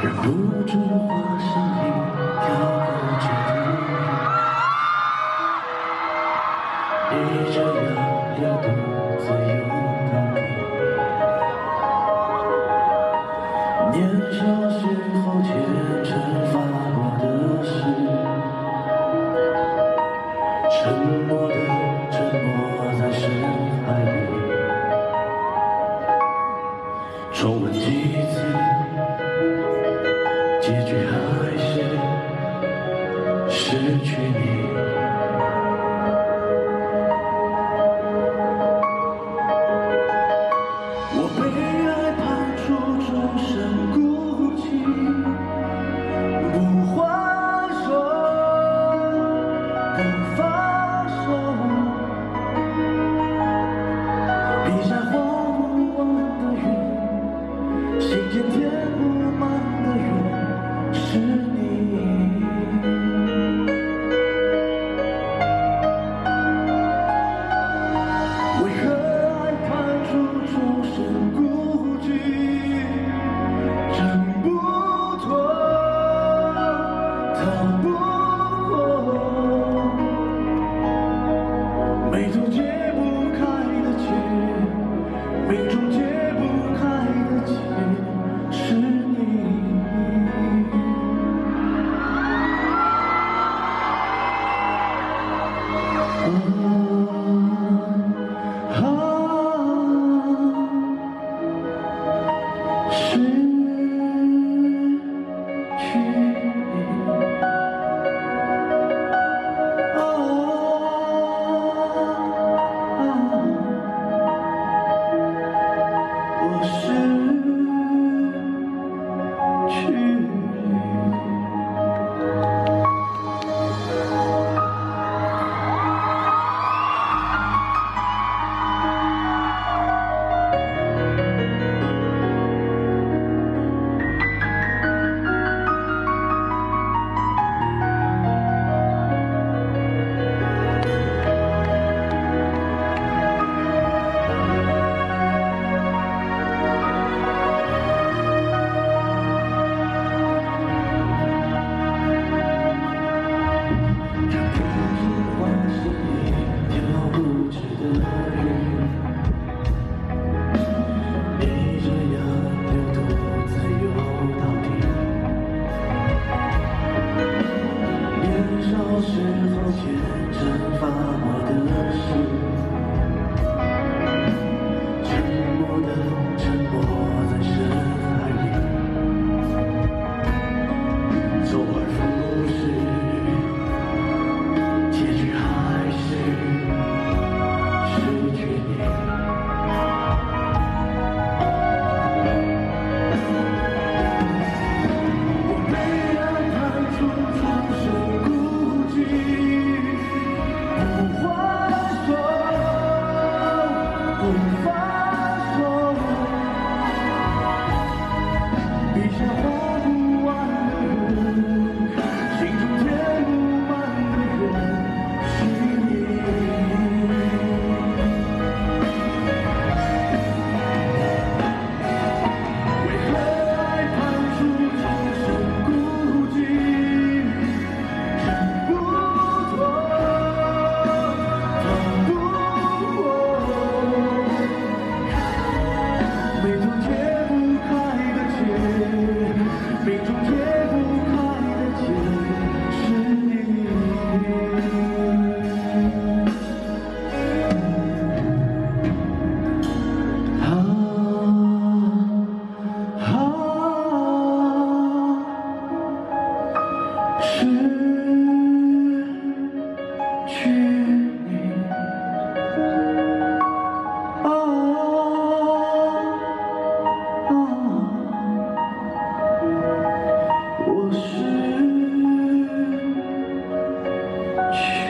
忍不住化身一条不知的鱼，你这样流独自游到底。年少时候虔诚发过的誓，沉默的沉默在深海里，重温几次，结局还是失去你。我被爱判处终身孤寂，不还手，不放手，笔下画不完的云，心间填不满的缘，是你。为何爱判处终身孤寂，挣不脱，逃不过，眉头解不开的结，命中解不开的结，是你。失去你，我失去你。小时候虔诚发过的誓，沉默的沉默在深海里，走而复始，结局还是失去你。我被爱判处终身孤寂，不还手，不放手，笔下画不完的人，心中填不满的缘，是你。为何爱判处终身孤寂，挣不脱，逃不过，眉头解不开的结，命中解不开的结，是你。失去你，我失去。